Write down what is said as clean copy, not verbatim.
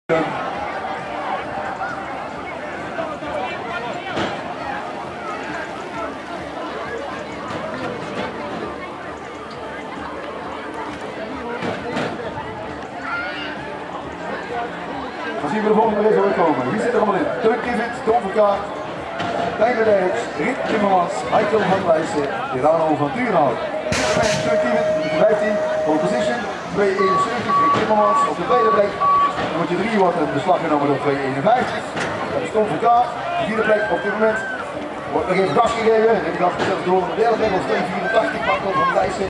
Dan zien we de volgende race alweer komen. Wie zit er allemaal in? Teun Kievit, Tom Verkaart, Tijger Dijks, Rick Timmermans, Heikel van Wijssen, Irano van Duurhout. Teun Kievit, 15, pole position, 2.71, Rick Timmermans op de tweede plek. Nummer 3 wordt een beslag genomen door 2.51. Dat is Tom Verkaart, de vierde plek op dit moment. Wordt nog even gas gegeven, en die gas zelfs door de derde plek op 2.84, Michael van Wijssen.